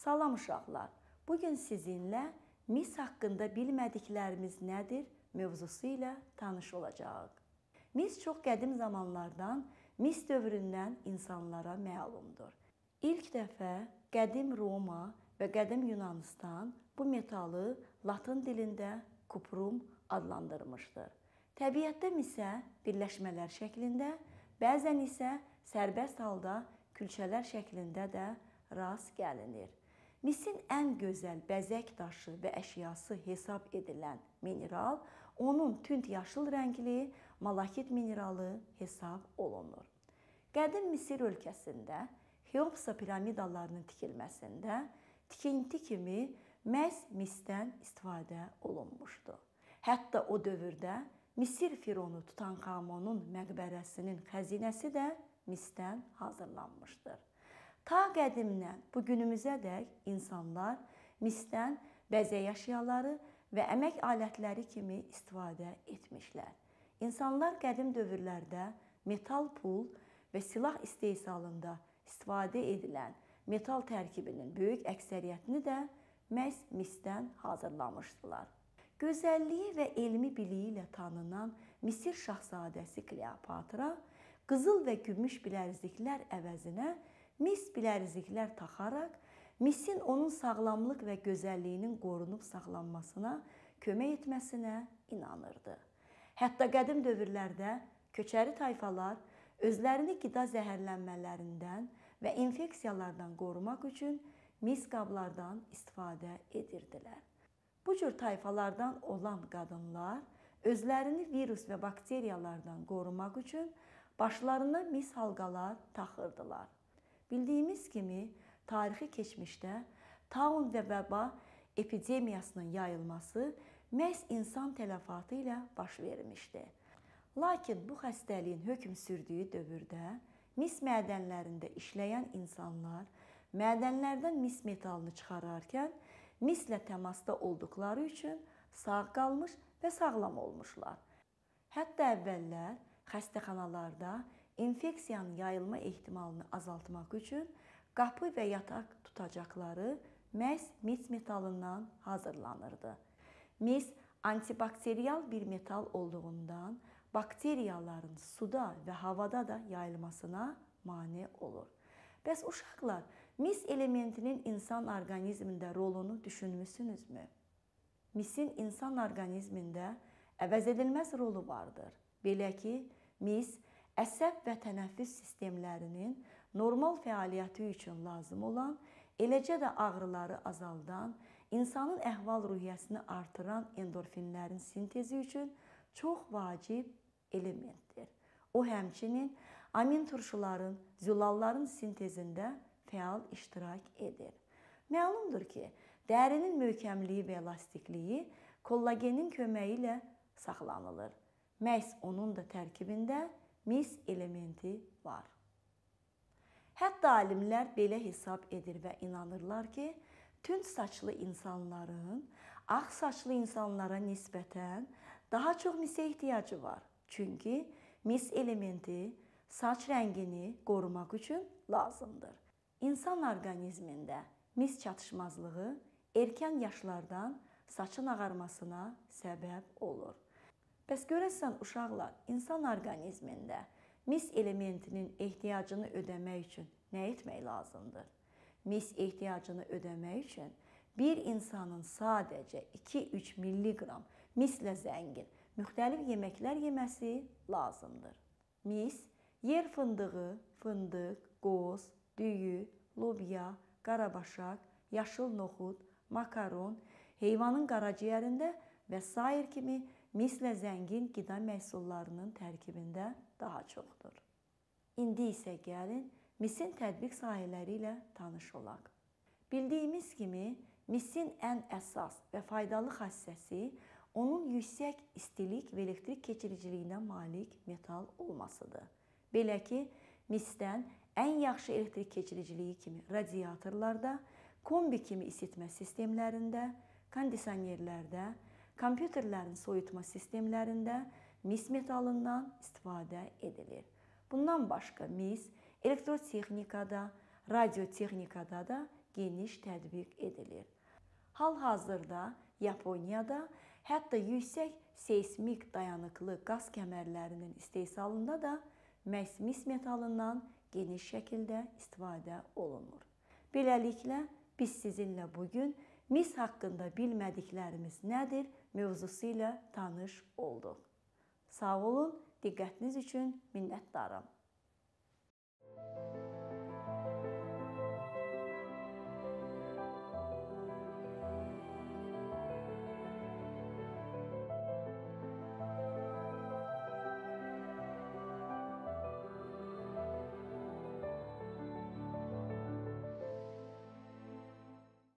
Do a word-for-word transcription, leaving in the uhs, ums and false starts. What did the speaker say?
Salam uşaqlar. Bugün sizinlə mis haqqında bilmədiklərimiz nədir mövzusu ilə tanış olacağıq. Mis çox qədim zamanlardan, mis dövründən insanlara məlumdur. İlk dəfə qədim Roma və qədim Yunanistan bu metalı Latın dilində kuprum adlandırmışdır. Təbiətdə misə birləşmələr şəklində, bəzən isə sərbəst halda külçələr şəklində də rast gəlinir. Misin ən gözəl bəzək daşı və əşyası hesab edilən mineral, onun tünd yaşıl rəngli malakit mineralı hesab olunur. Qədim Misir ölkəsində Xeopsa piramidalarının tikilməsində tikinti kimi məhz misdən istifadə olunmuşdu. Hətta o dövrdə Misir fironu Tutankamonun məqbərəsinin xəzinəsi də misdən hazırlanmışdır. Ta qədimdən bu günümüzədək insanlar misdən bəzək əşyaları və əmək alətləri kimi istifadə etmişlər. İnsanlar qədim dövrlərdə metal pul və silah istehsalında istifadə edilən metal tərkibinin böyük əksəriyyətini də məhz misdən hazırlamışdılar. Gözəlliyi və elmi biliyi ilə tanınan Misir şahzadəsi Kleopatra qızıl və gümüş bilərziklər əvəzinə mis bilərziklər taxaraq, misin onun sağlamlıq və gözəlliyinin qorunub saxlanmasına kömək etməsinə inanırdı. Hətta qədim dövrlərdə köçəri tayfalar özlərini qida zəhərlənmələrindən və infeksiyalardan qorumaq üçün mis qablardan istifadə edirdilər. Bu cür tayfalardan olan qadınlar özlərini virus və bakteriyalardan qorumaq üçün başlarına mis halqalar taxırdılar. Bildiyimiz kimi, tarixi keçmişdə taun və vəba epidemiyasının yayılması məhz insan tələfatı ilə baş vermişdi. Lakin bu xəstəliyin hökm sürdüyü dövrdə mis mədənlərində işləyən insanlar mədənlərdən mis metalını çıxararkən mislə təmasda olduqları üçün sağ qalmış və sağlam olmuşlar. Hətta əvvəllər xəstəxanalarda infeksiyanın yayılma ehtimalını azaltmaq üçün qapı və yataq tutacaqları məhz mis metalından hazırlanırdı. Mis antibakteriyal bir metal olduğundan bakteriyaların suda və havada da yayılmasına mane olur. Bəs uşaqlar, mis elementinin insan orqanizmində rolunu düşünmüsünüzmü? Misin insan orqanizmində əvəzedilməz rolu vardır. Belə ki, mis əsəb və tənəffüs sistemlərinin normal fəaliyyəti üçün lazım olan, eləcə də ağrıları azaldan, insanın əhval-ruhiyyəsini artıran endorfinlərin sintezi üçün çox vacib elementdir. O, həmçinin amin turşuların, zülalların sintezində fəal iştirak edir. Məlumdur ki, dərinin möhkəmliyi və elastikliyi kollagenin köməyi ilə saxlanılır. Məhz onun da tərkibində mis elementi var. Hətta alimlər belə hesab edir və inanırlar ki, tünd saçlı insanların ağ saçlı insanlara nisbətən daha çox misə ehtiyacı var. Çünki mis elementi saç rəngini qorumaq üçün lazımdır. İnsan orqanizmində mis çatışmazlığı erkən yaşlardan saçın ağarmasına səbəb olur. Bəs görəsən uşaqlar, insan orqanizmində mis elementinin ehtiyacını ödəmək üçün nə etmək lazımdır? Mis ehtiyacını ödəmək üçün bir insanın sadəcə iki üç milliqram mislə zəngin müxtəlif yeməklər yeməsi lazımdır. Mis, yer fındığı, fındıq, qoz, düyü, lobya, qarabaşaq, yaşıl noxud, makaron, heyvanın qaraciyərində və sair kimi mislə zəngin qida məhsullarının tərkibində daha çoxdur. İndi isə gəlin misin tətbiq sahələri ilə tanış olaq. Bildiyimiz kimi, misin ən əsas və faydalı xassəsi onun yüksək istilik və elektrik keçiriciliyinə malik metal olmasıdır. Belə ki, misdən ən yaxşı elektrik keçiriciliyi kimi radiatorlarda, kombi kimi isitmə sistemlərində, kondisionerlərdə, kompüterlərin soyutma sistemlərində mis metalından istifadə edilir. Bundan başqa mis elektrotexnikada, radiotexnikada da geniş tətbiq edilir. Hal-hazırda Yaponiyada hətta yüksək seysmik dayanıqlı qaz kəmərlərinin istehsalında da məhz mis metalından geniş şəkildə istifadə olunur. Beləliklə, biz sizinlə bugün mis haqqında bilmədiklərimiz nədir mövzusu ilə tanış olduq. Sağ olun, diqqətiniz üçün minnətdaram.